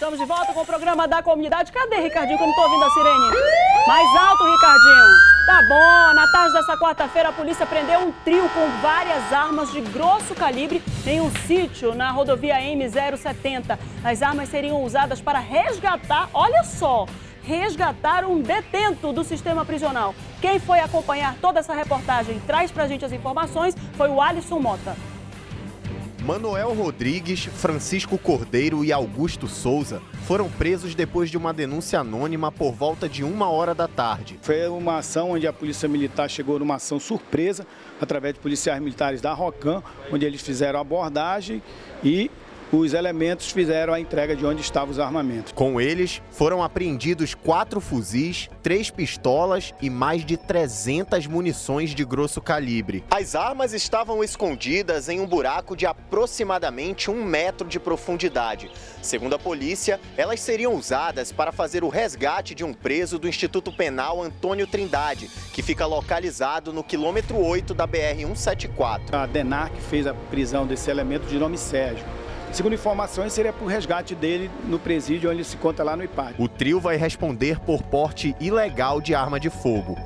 Estamos de volta com o programa da comunidade. Cadê, Ricardinho, que eu não tô ouvindo a sirene? Mais alto, Ricardinho. Tá bom. Na tarde dessa quarta-feira, a polícia prendeu um trio com várias armas de grosso calibre em um sítio na rodovia M070. As armas seriam usadas para resgatar, olha só, resgatar um detento do sistema prisional. Quem foi acompanhar toda essa reportagem, traz pra gente as informações, foi o Alisson Mota. Manuel Rodrigues, Francisco Cordeiro e Augusto Souza foram presos depois de uma denúncia anônima por volta de 1h da tarde. Foi uma ação onde a Polícia Militar chegou numa ação surpresa, através de policiais militares da ROCAM, onde eles fizeram a abordagem e os elementos fizeram a entrega de onde estavam os armamentos. Com eles, foram apreendidos 4 fuzis, 3 pistolas e mais de 300 munições de grosso calibre. As armas estavam escondidas em um buraco de aproximadamente 1 metro de profundidade. Segundo a polícia, elas seriam usadas para fazer o resgate de um preso do Instituto Penal Antônio Trindade, que fica localizado no quilômetro 8 da BR-174. A DENARC fez a prisão desse elemento de nome Sérgio. Segundo informações, seria para o resgate dele no presídio, onde ele se encontra lá no IPAD. O trio vai responder por porte ilegal de arma de fogo.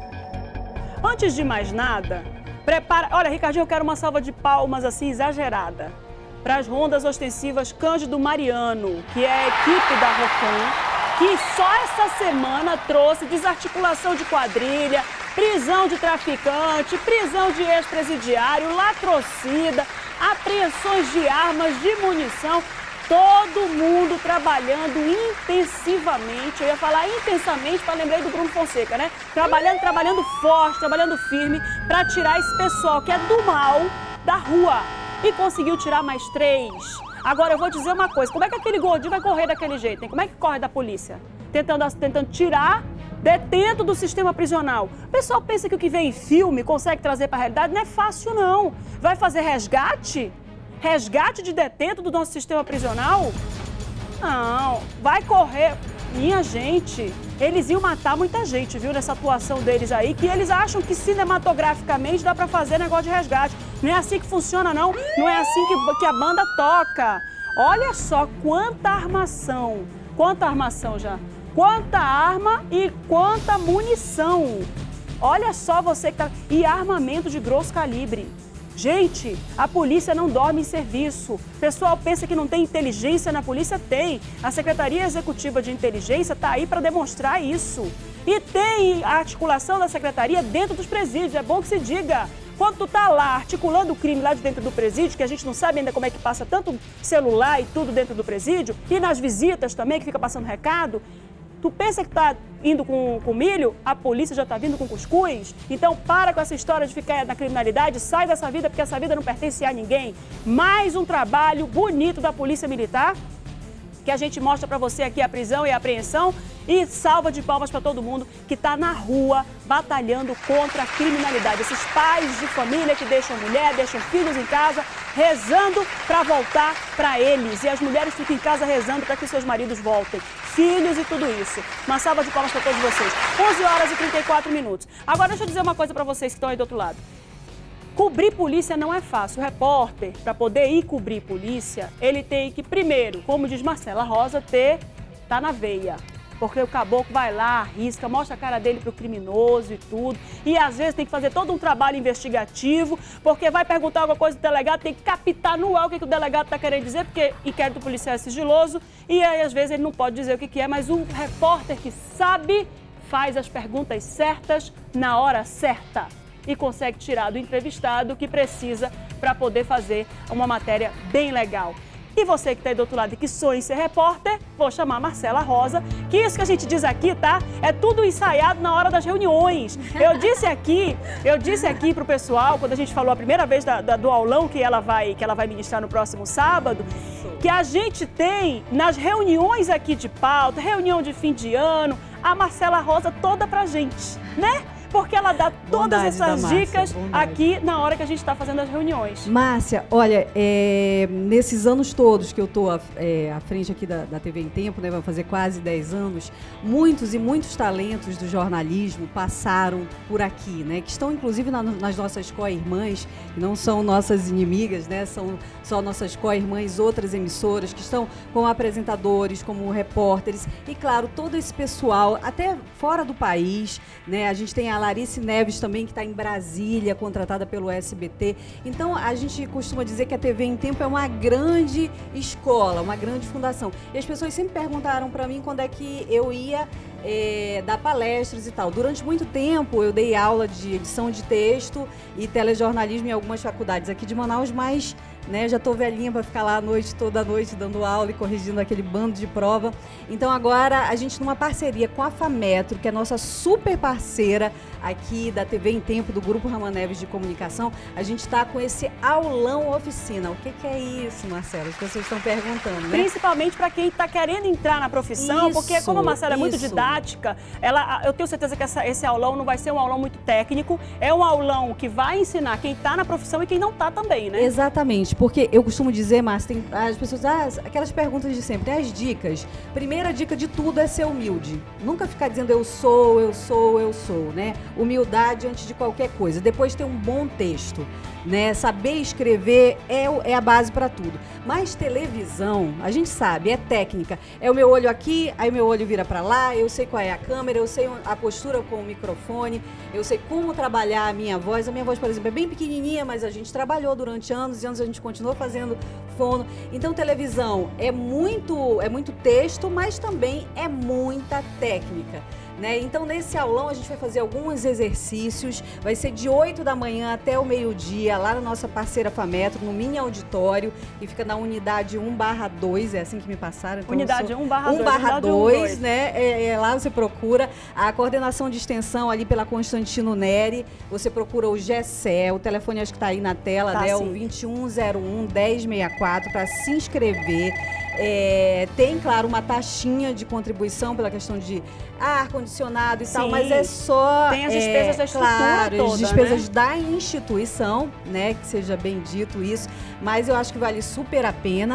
Antes de mais nada, prepara... Olha, Ricardinho, eu quero uma salva de palmas assim exagerada para as rondas ostensivas Cândido Mariano, que é a equipe da ROCAM, que só essa semana trouxe desarticulação de quadrilha, prisão de traficante, prisão de ex-presidiário, latrocida, apreensões de armas, de munição, todo mundo trabalhando intensivamente. Eu ia falar intensamente para lembrar do Bruno Fonseca, né? Trabalhando forte, trabalhando firme para tirar esse pessoal que é do mal da rua. E conseguiu tirar mais 3. Agora eu vou dizer uma coisa, como é que aquele gordinho vai correr daquele jeito, hein? Como é que corre da polícia? Tentando tirar detento do sistema prisional. O pessoal pensa que o que vem em filme consegue trazer para a realidade. Não é fácil, não. Vai fazer resgate? Resgate de detento do nosso sistema prisional? Não. Vai correr. Minha gente, eles iam matar muita gente, viu, nessa atuação deles aí, que eles acham que cinematograficamente dá para fazer negócio de resgate. Não é assim que funciona, não. Não é assim que a banda toca. Olha só quanta armação. Quanta armação já. Quanta arma e quanta munição. Olha só você que tá... E armamento de grosso calibre. Gente, a polícia não dorme em serviço. O pessoal pensa que não tem inteligência na polícia? Tem. A Secretaria Executiva de Inteligência está aí para demonstrar isso. E tem a articulação da Secretaria dentro dos presídios, é bom que se diga. Quando tu tá lá articulando o crime lá de dentro do presídio, que a gente não sabe ainda como é que passa tanto celular e tudo dentro do presídio, e nas visitas também, que fica passando recado, tu pensa que tá indo com milho, a polícia já tá vindo com cuscuz? Então para com essa história de ficar na criminalidade, sai dessa vida, porque essa vida não pertence a ninguém. Mais um trabalho bonito da Polícia Militar, que a gente mostra para você aqui a prisão e a apreensão, e salva de palmas para todo mundo que está na rua batalhando contra a criminalidade. Esses pais de família que deixam mulher, deixam filhos em casa, rezando para voltar para eles. E as mulheres ficam em casa rezando para que seus maridos voltem. Filhos e tudo isso. Uma salva de palmas para todos vocês. 11h34. Agora deixa eu dizer uma coisa para vocês que estão aí do outro lado. Cobrir polícia não é fácil. O repórter, para poder ir cobrir polícia, ele tem que, primeiro, como diz Marcela Rosa, tá na veia. Porque o caboclo vai lá, arrisca, mostra a cara dele pro criminoso e tudo. E às vezes tem que fazer todo um trabalho investigativo, porque vai perguntar alguma coisa do delegado, tem que captar no ar o que o delegado tá querendo dizer, porque inquérito policial é sigiloso, e aí às vezes ele não pode dizer o que é, mas um repórter que sabe faz as perguntas certas na hora certa e consegue tirar do entrevistado o que precisa para poder fazer uma matéria bem legal. E você que está aí do outro lado e que sonha em ser repórter, vou chamar a Marcela Rosa, que isso que a gente diz aqui, tá? É tudo ensaiado na hora das reuniões. Eu disse aqui pro pessoal, quando a gente falou a primeira vez do aulão que ela vai ministrar no próximo sábado, que a gente tem nas reuniões aqui de pauta, reunião de fim de ano, a Marcela Rosa toda pra gente, né? porque ela dá todas Bondade essas da Márcia, dicas bondade. aqui na hora que a gente está fazendo as reuniões. Márcia, olha, nesses anos todos que eu estou à frente aqui da TV em Tempo, né, vai fazer quase 10 anos, muitos e muitos talentos do jornalismo passaram por aqui, né, que estão inclusive nas nossas co-irmãs, que não são nossas inimigas, né, são só nossas co-irmãs, outras emissoras, que estão como apresentadores, como repórteres, e claro, todo esse pessoal, até fora do país, né, a gente tem a Larice Neves também, que está em Brasília, contratada pelo SBT. Então, a gente costuma dizer que a TV em Tempo é uma grande escola, uma grande fundação. E as pessoas sempre perguntaram para mim quando é que eu ia dar palestras e tal. Durante muito tempo, eu dei aula de edição de texto e telejornalismo em algumas faculdades aqui de Manaus, mas já estou velhinha para ficar lá toda a noite dando aula e corrigindo aquele bando de prova. Então agora a gente, numa parceria com a FAMetro, que é nossa super parceira aqui da TV em Tempo, do Grupo Raman Neves de Comunicação, a gente está com esse aulão oficina. O que é isso, Marcela? As pessoas estão perguntando, né? Principalmente para quem está querendo entrar na profissão, porque como a Marcela é muito didática, eu tenho certeza que esse aulão não vai ser um aulão muito técnico, é um aulão que vai ensinar quem está na profissão e quem não está também, né? Exatamente, porque eu costumo dizer, Márcia, tem as pessoas, aquelas perguntas de sempre, as dicas. Primeira dica de tudo é ser humilde. Nunca ficar dizendo eu sou, né? Humildade antes de qualquer coisa. Depois ter um bom texto, né? Saber escrever é a base para tudo. Mas televisão, a gente sabe, é técnica. É o meu olho aqui, aí meu olho vira para lá, eu sei qual é a câmera, eu sei a postura com o microfone, eu sei como trabalhar a minha voz. A minha voz, por exemplo, é bem pequenininha, mas a gente trabalhou durante anos e anos, a gente continuou fazendo fono. Então, televisão é muito texto, mas também é muita técnica. Né? Então, nesse aulão, a gente vai fazer alguns exercícios, vai ser de 8 da manhã até o meio-dia, lá na nossa parceira FAMetro, no mini auditório, que fica na unidade 1/2, é assim que me passaram. Então, unidade 1/2, né? Lá você procura a coordenação de extensão ali pela Constantino Neri, você procura o GECE, o telefone acho que está aí na tela, né? O 2101-1064 para se inscrever. Tem, claro, uma taxinha de contribuição pela questão de ar-condicionado e tal, mas é só... Tem as despesas da estrutura toda, as despesas da instituição, né? Que seja bem dito isso, mas eu acho que vale super a pena,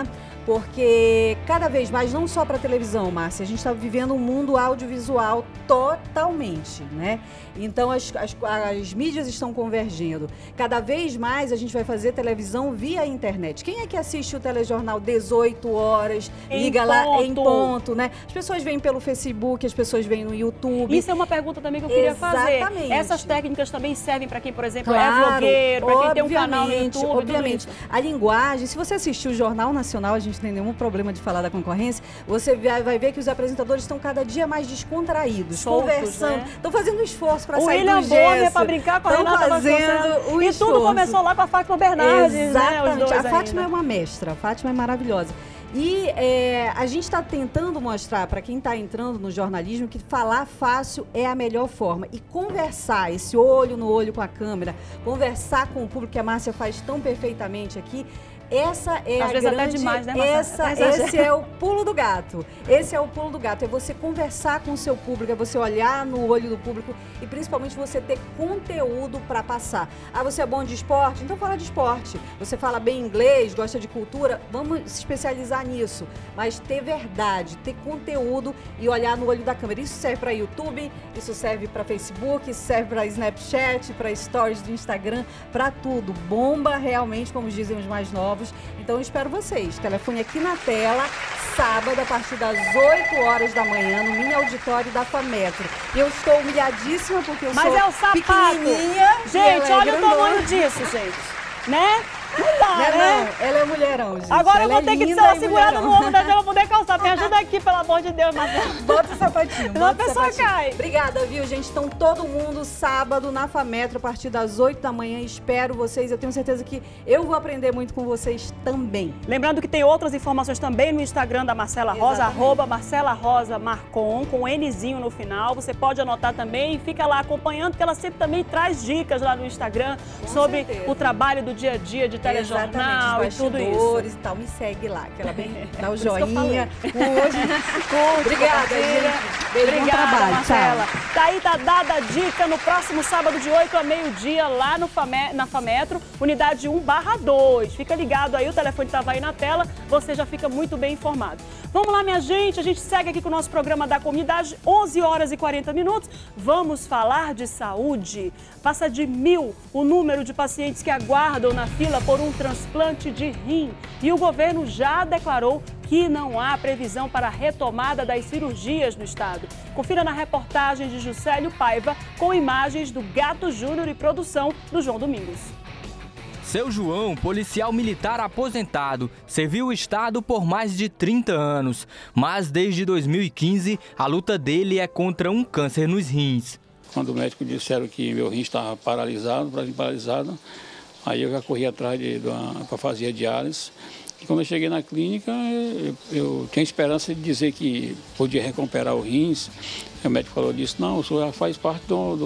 porque cada vez mais, não só para televisão, Márcia, a gente está vivendo um mundo audiovisual totalmente, né? Então, as mídias estão convergendo. Cada vez mais a gente vai fazer televisão via internet. Quem é que assiste o telejornal 18 horas, liga lá em ponto, né? As pessoas vêm pelo Facebook, as pessoas vêm no YouTube. Isso é uma pergunta também que eu queria fazer. Essas técnicas também servem para quem, por exemplo, é vlogueiro, para quem tem um canal no YouTube. Obviamente. A linguagem, se você assistir o Jornal Nacional, a gente não tem nenhum problema de falar da concorrência, você vai ver que os apresentadores estão cada dia mais descontraídos, conversando, estão fazendo um esforço para sair do gesso. Para brincar com a Renata fazendo e tudo começou lá com a Fátima Bernardes, exatamente, né? A Fátima é uma mestra, a Fátima é maravilhosa. E a gente está tentando mostrar para quem está entrando no jornalismo que falar fácil é a melhor forma. E conversar, esse olho no olho com a câmera, conversar com o público que a Márcia faz tão perfeitamente aqui, essa é às a vezes grande... até demais, né, Esse é o pulo do gato. Esse é o pulo do gato. É você conversar com o seu público, é você olhar no olho do público e principalmente você ter conteúdo para passar. Você é bom de esporte? Então fala de esporte. Você fala bem inglês, gosta de cultura? Vamos se especializar nisso. Mas ter verdade, ter conteúdo e olhar no olho da câmera. Isso serve para YouTube, isso serve para Facebook, isso serve para Snapchat, para Stories do Instagram, para tudo. Bomba realmente, como dizem os mais novos. Então eu espero vocês. Telefone aqui na tela, sábado, a partir das 8 horas da manhã, no mini auditório da FAMetro. Eu estou humilhadíssima porque eu sou pequenininha. Gente, olha o tamanho disso, gente. Né? Não dá, né? Não, ela é mulherão, gente. Agora eu vou ter que dar uma segurada no ombro da gente pra poder calçar. Me ajuda aqui, pelo amor de Deus, Marcela. Bota o sapatinho. Senão a pessoa cai. Obrigada, viu, gente? Então, todo mundo, sábado, na FAMetro, a partir das 8 da manhã. Espero vocês. Eu tenho certeza que eu vou aprender muito com vocês também. Lembrando que tem outras informações também no Instagram da Marcela Rosa, @MarcelaRosaMarcon, com Nzinho no final. Você pode anotar também e fica lá acompanhando, porque ela sempre também traz dicas lá no Instagram sobre o trabalho do dia a dia de telejornal e tudo isso. E tal, me segue lá, que ela bem dá o Por isso que eu joinha. Hoje, Obrigada, gente. Beijo, bom trabalho. Marcela. Tchau. Daí tá dada a dica no próximo sábado de 8 a meio-dia lá no na Fametro, unidade 1/2. Fica ligado aí, o telefone estava aí na tela, você já fica muito bem informado. Vamos lá, minha gente, a gente segue aqui com o nosso programa da comunidade, 11 horas e 40 minutos. Vamos falar de saúde. Passa de 1.000 o número de pacientes que aguardam na fila por um transplante de rim. E o governo já declarou que não há previsão para a retomada das cirurgias no estado. Confira na reportagem de Juscelio Paiva, com imagens do Gato Júnior e produção do João Domingos. Seu João, policial militar aposentado, serviu o estado por mais de 30 anos. Mas desde 2015, a luta dele é contra um câncer nos rins. Quando o médico disseram que meu rim estava paralisado, aí eu já corri atrás para fazer a diálise. E quando eu cheguei na clínica, eu tinha esperança de dizer que podia recuperar o rins. O médico falou disso, não, o senhor já faz parte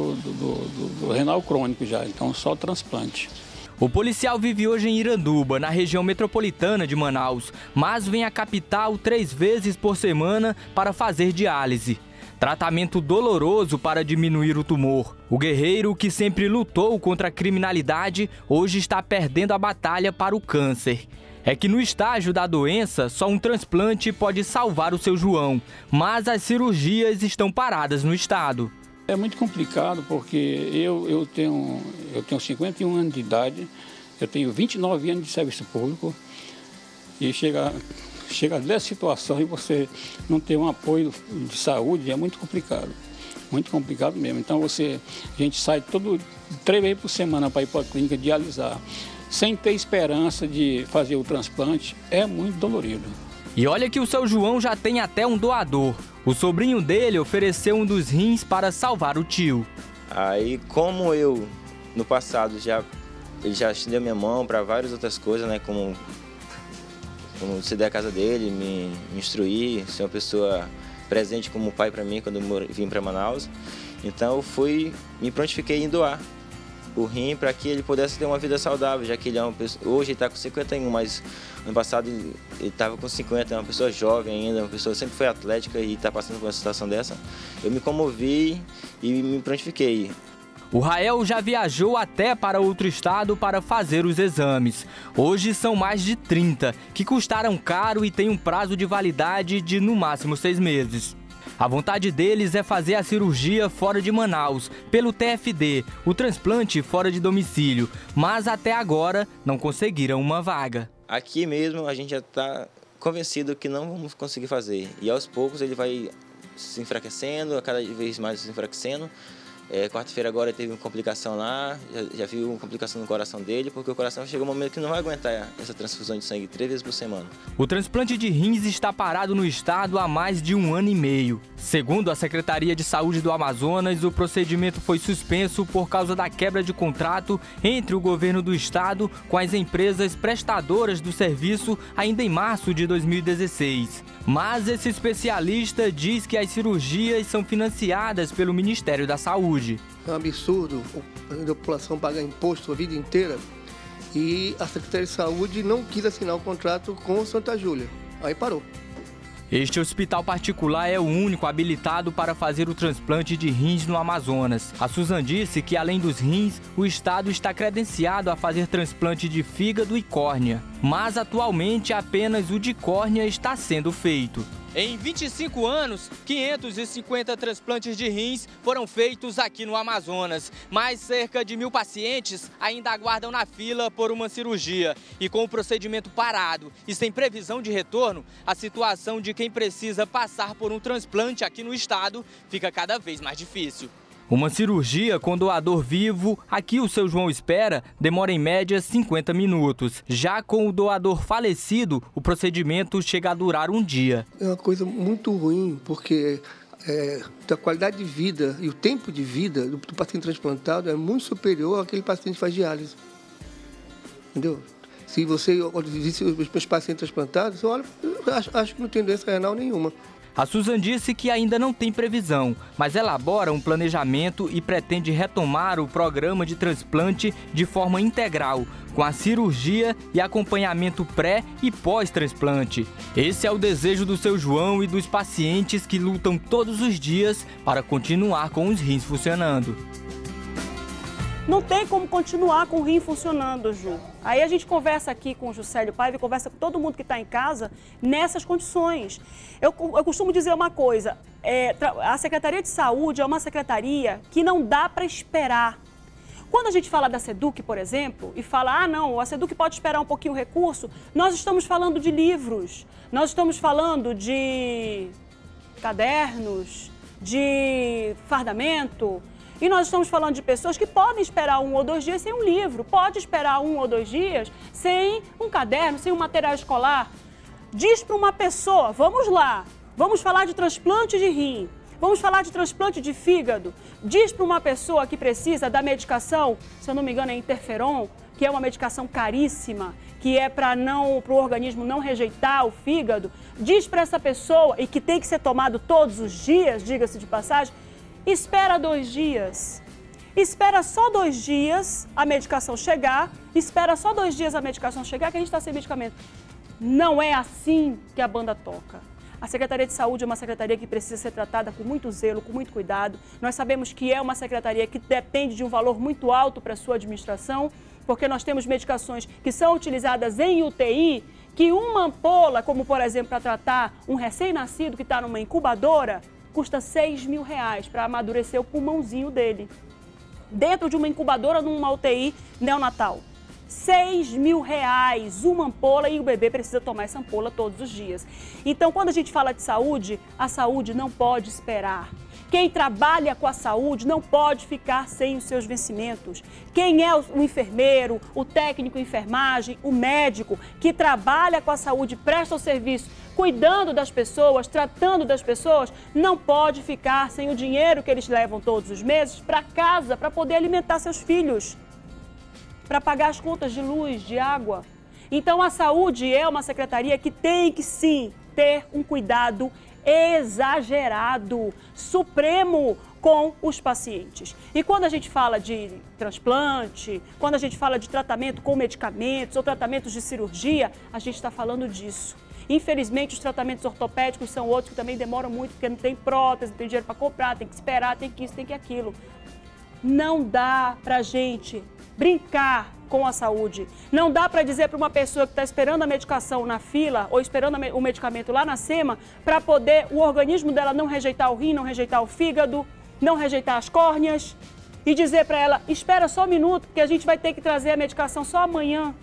do renal crônico já, então só transplante. O policial vive hoje em Iranduba, na região metropolitana de Manaus, mas vem à capital 3 vezes por semana para fazer diálise. Tratamento doloroso para diminuir o tumor. O guerreiro, que sempre lutou contra a criminalidade, hoje está perdendo a batalha para o câncer. É que no estágio da doença, só um transplante pode salvar o seu João, mas as cirurgias estão paradas no estado. É muito complicado porque eu tenho 51 anos de idade, eu tenho 29 anos de serviço público e chega dessa situação e você não ter um apoio de saúde é muito complicado mesmo. Então a gente sai 3 vezes por semana para ir para a clínica dialisar, sem ter esperança de fazer o transplante, é muito dolorido. E olha que o seu João já tem até um doador. O sobrinho dele ofereceu um dos rins para salvar o tio. Aí, como eu, no passado, ele já estendeu minha mão para várias outras coisas, né? Como ceder a casa dele, me instruir, ser uma pessoa presente como pai para mim quando eu vim para Manaus. Então, eu me prontifiquei em doar o rim para que ele pudesse ter uma vida saudável, já que ele é uma pessoa, hoje ele está com 51, mas ano passado ele estava com 50, é uma pessoa jovem ainda, uma pessoa que sempre foi atlética e está passando por uma situação dessa. Eu me comovi e me prontifiquei. O Rael já viajou até para outro estado para fazer os exames. Hoje são mais de 30, que custaram caro e têm um prazo de validade de no máximo 6 meses. A vontade deles é fazer a cirurgia fora de Manaus, pelo TFD, o transplante fora de domicílio, mas até agora não conseguiram uma vaga. Aqui mesmo a gente já está convencido que não vamos conseguir fazer. E aos poucos ele vai se enfraquecendo, a cada vez mais se enfraquecendo. Quarta-feira agora teve uma complicação lá, já viu uma complicação no coração dele, porque o coração chegou um momento que não vai aguentar essa transfusão de sangue 3 vezes por semana. O transplante de rins está parado no estado há mais de 1 ano e meio. Segundo a Secretaria de Saúde do Amazonas, o procedimento foi suspenso por causa da quebra de contrato entre o governo do estado com as empresas prestadoras do serviço ainda em março de 2016. Mas esse especialista diz que as cirurgias são financiadas pelo Ministério da Saúde. É um absurdo a população pagar imposto a vida inteira e a Secretaria de Saúde não quis assinar o contrato com o Santa Júlia. Aí parou. Este hospital particular é o único habilitado para fazer o transplante de rins no Amazonas. A Suzan disse que, além dos rins, o estado está credenciado a fazer transplante de fígado e córnea. Mas, atualmente, apenas o de córnea está sendo feito. Em 25 anos, 550 transplantes de rins foram feitos aqui no Amazonas, mas cerca de 1.000 pacientes ainda aguardam na fila por uma cirurgia. E com o procedimento parado e sem previsão de retorno, a situação de quem precisa passar por um transplante aqui no estado fica cada vez mais difícil. Uma cirurgia com doador vivo, aqui o seu João espera, demora em média 50 minutos. Já com o doador falecido, o procedimento chega a durar 1 dia. É uma coisa muito ruim, porque a qualidade de vida e o tempo de vida do paciente transplantado é muito superior àquele paciente que faz diálise. Entendeu? Se você visita os meus pacientes transplantados, olha, acho que não tem doença renal nenhuma. A Susan disse que ainda não tem previsão, mas elabora um planejamento e pretende retomar o programa de transplante de forma integral, com a cirurgia e acompanhamento pré e pós-transplante. Esse é o desejo do seu João e dos pacientes que lutam todos os dias para continuar com os rins funcionando. Não tem como continuar com o rim funcionando, Ju. Aí a gente conversa aqui com o Juscelio Paiva e conversa com todo mundo que está em casa nessas condições. Eu costumo dizer uma coisa, a Secretaria de Saúde é uma secretaria que não dá para esperar. Quando a gente fala da SEDUC, por exemplo, e fala, não, a SEDUC pode esperar um pouquinho o recurso, nós estamos falando de livros, nós estamos falando de cadernos, de fardamento. E nós estamos falando de pessoas que podem esperar 1 ou 2 dias sem um livro, pode esperar 1 ou 2 dias sem um caderno, sem um material escolar. Diz para uma pessoa, vamos lá, vamos falar de transplante de rim, vamos falar de transplante de fígado. Diz para uma pessoa que precisa da medicação, se eu não me engano é interferon, que é uma medicação caríssima, que é para o organismo não rejeitar o fígado. Diz para essa pessoa, e que tem que ser tomado todos os dias, diga-se de passagem, espera 2 dias, espera só 2 dias a medicação chegar, espera só 2 dias a medicação chegar que a gente está sem medicamento. Não é assim que a banda toca. A Secretaria de Saúde é uma secretaria que precisa ser tratada com muito zelo, com muito cuidado. Nós sabemos que é uma secretaria que depende de um valor muito alto para a sua administração, porque nós temos medicações que são utilizadas em UTI, que uma ampola, como por exemplo para tratar um recém-nascido que está numa incubadora, custa R$6.000 para amadurecer o pulmãozinho dele. Dentro de uma incubadora, numa UTI neonatal. R$6.000, uma ampola, e o bebê precisa tomar essa ampola todos os dias. Então, quando a gente fala de saúde, a saúde não pode esperar. Quem trabalha com a saúde não pode ficar sem os seus vencimentos. Quem é o enfermeiro, o técnico de enfermagem, o médico que trabalha com a saúde, presta o serviço, cuidando das pessoas, tratando das pessoas, não pode ficar sem o dinheiro que eles levam todos os meses para casa, para poder alimentar seus filhos, para pagar as contas de luz, de água. Então, a saúde é uma secretaria que tem que, sim, ter um cuidado exagerado, supremo com os pacientes. E quando a gente fala de transplante, quando a gente fala de tratamento com medicamentos ou tratamentos de cirurgia, a gente está falando disso. Infelizmente, os tratamentos ortopédicos são outros que também demoram muito, porque não tem prótese, não tem dinheiro para comprar, tem que esperar, tem que isso, tem que aquilo. Não dá para gente brincar com a saúde. Não dá para dizer para uma pessoa que está esperando a medicação na fila ou esperando o medicamento lá na SEMA para poder o organismo dela não rejeitar o rim, não rejeitar o fígado, não rejeitar as córneas e dizer para ela, espera só um minuto, porque a gente vai ter que trazer a medicação só amanhã.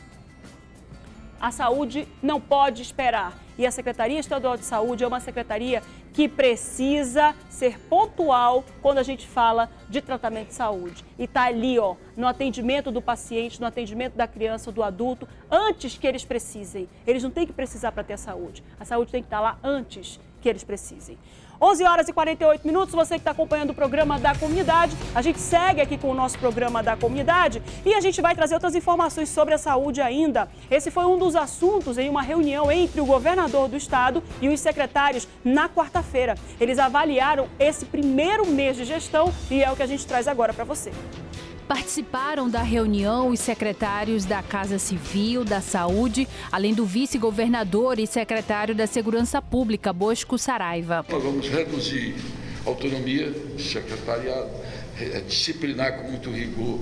A saúde não pode esperar. E a Secretaria Estadual de Saúde é uma secretaria que precisa ser pontual quando a gente fala de tratamento de saúde. E está ali, no atendimento do paciente, no atendimento da criança, do adulto, antes que eles precisem. Eles não têm que precisar para ter saúde. A saúde tem que estar lá antes que eles precisem. 11h48, você que está acompanhando o programa da comunidade, a gente segue aqui com o nosso programa da comunidade e a gente vai trazer outras informações sobre a saúde ainda. Esse foi um dos assuntos em uma reunião entre o governador do estado e os secretários na quarta-feira. Eles avaliaram esse primeiro mês de gestão e é o que a gente traz agora para você. Participaram da reunião os secretários da Casa Civil, da Saúde, além do vice-governador e secretário da Segurança Pública, Bosco Saraiva. Nós vamos reduzir a autonomia do secretariado, disciplinar com muito rigor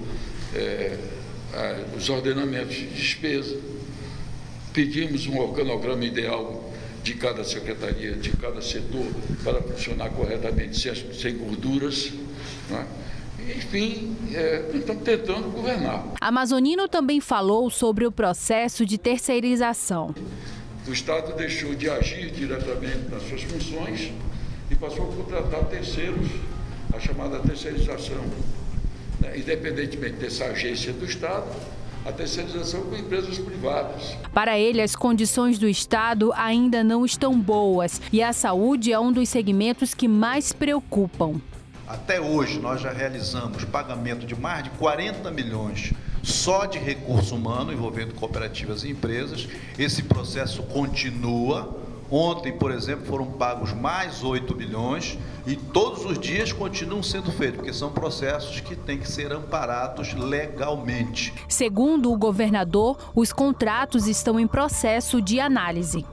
os ordenamentos de despesa. Pedimos um organograma ideal de cada secretaria, de cada setor, para funcionar corretamente, sem gorduras, não é? Enfim, estamos tentando governar. Amazonino também falou sobre o processo de terceirização. O Estado deixou de agir diretamente nas suas funções e passou a contratar terceiros, a chamada terceirização. Independentemente dessa agência do Estado, a terceirização com empresas privadas. Para ele, as condições do Estado ainda não estão boas e a saúde é um dos segmentos que mais preocupam. Até hoje, nós já realizamos pagamento de mais de 40 milhões só de recurso humano, envolvendo cooperativas e empresas. Esse processo continua, Ontem, por exemplo, foram pagos mais 8 milhões e todos os dias continuam sendo feitos, porque são processos que têm que ser amparados legalmente. Segundo o governador, os contratos estão em processo de análise.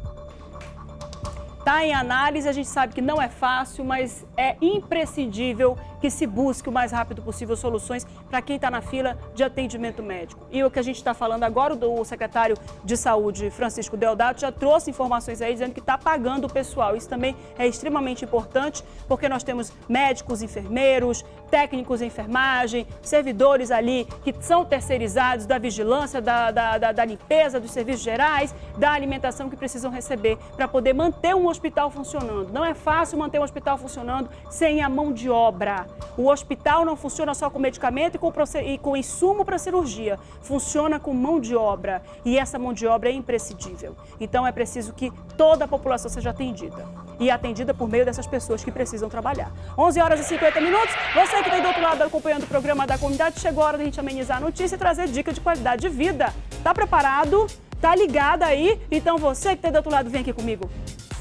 Está em análise, a gente sabe que não é fácil, mas é imprescindível que se busque o mais rápido possível soluções para quem está na fila de atendimento médico. E o que a gente está falando agora, o secretário de Saúde, Francisco Deodato, já trouxe informações aí dizendo que está pagando o pessoal. Isso também é extremamente importante, porque nós temos médicos, enfermeiros, técnicos em enfermagem, servidores ali que são terceirizados da vigilância, da limpeza, dos serviços gerais, da alimentação que precisam receber para poder manter um hospital funcionando. Não é fácil manter um hospital funcionando sem a mão de obra. O hospital não funciona só com medicamento e com insumo para cirurgia. Funciona com mão de obra. E essa mão de obra é imprescindível. Então é preciso que toda a população seja atendida. E atendida por meio dessas pessoas que precisam trabalhar. 11 horas e 50 minutos. Você que está aí do outro lado acompanhando o programa da comunidade, chegou a hora de a gente amenizar a notícia e trazer dica de qualidade de vida. Tá preparado? Tá ligado aí? Então você que está aí do outro lado, vem aqui comigo.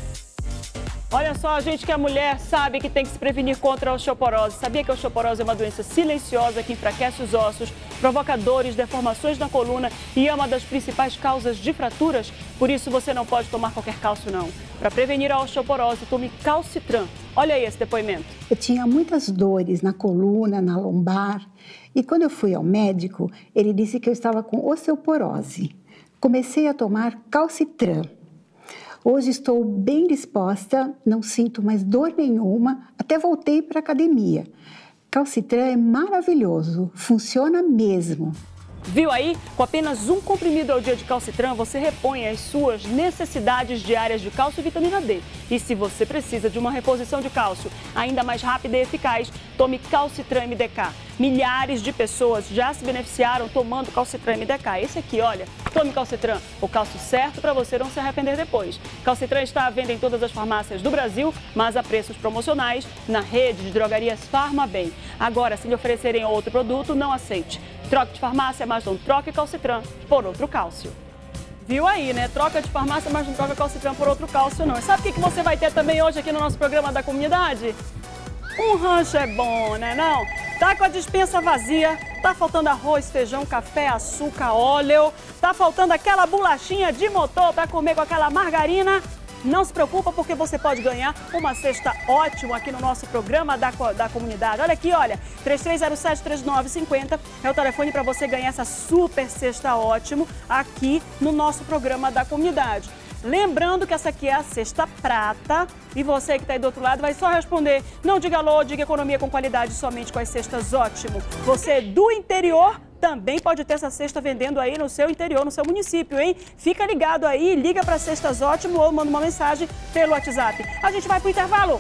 Olha só, gente, que a mulher sabe que tem que se prevenir contra a osteoporose. Sabia que a osteoporose é uma doença silenciosa que enfraquece os ossos, provoca dores, deformações na coluna e é uma das principais causas de fraturas? Por isso você não pode tomar qualquer cálcio, não. Para prevenir a osteoporose, tome Calcitran. Olha aí esse depoimento. Eu tinha muitas dores na coluna, na lombar. E quando eu fui ao médico, ele disse que eu estava com osteoporose. Comecei a tomar Calcitran. Hoje estou bem disposta, não sinto mais dor nenhuma, até voltei para a academia. Calcitran é maravilhoso, funciona mesmo. Viu aí? Com apenas um comprimido ao dia de Calcitran, você repõe as suas necessidades diárias de cálcio e vitamina D. E se você precisa de uma reposição de cálcio ainda mais rápida e eficaz, tome Calcitran MDK. Milhares de pessoas já se beneficiaram tomando Calcitran MDK. Esse aqui, olha, tome Calcitran, o cálcio certo para você não se arrepender depois. Calcitran está à venda em todas as farmácias do Brasil, mas a preços promocionais na rede de drogarias Farmabem. Agora, se lhe oferecerem outro produto, não aceite. Troque de farmácia, mas não troque Calcitran por outro cálcio. Viu aí, né? Troca de farmácia, mas não troca Calcitran por outro cálcio, não. E sabe o que você vai ter também hoje aqui no nosso programa da comunidade? Um rancho é bom, né não? Tá com a despensa vazia, tá faltando arroz, feijão, café, açúcar, óleo, tá faltando aquela bolachinha de motor para comer com aquela margarina. Não se preocupa, porque você pode ganhar uma cesta ótima aqui no nosso programa da comunidade. Olha aqui, olha, 3307-3950 é o telefone para você ganhar essa super cesta ótimo aqui no nosso programa da comunidade. Lembrando que essa aqui é a cesta prata e você que está aí do outro lado vai só responder, não diga alô, diga economia com qualidade somente com as cestas ótimo. Você do interior também pode ter essa cesta vendendo aí no seu interior, no seu município, hein? Fica ligado aí, liga para Cestas Ótimo ou manda uma mensagem pelo WhatsApp. A gente vai pro intervalo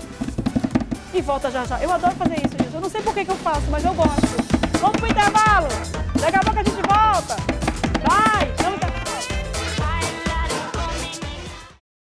e volta já já. Eu adoro fazer isso, gente. Eu não sei por que eu faço, mas eu gosto. Vamos pro intervalo. Daqui a pouco a gente volta. Vai!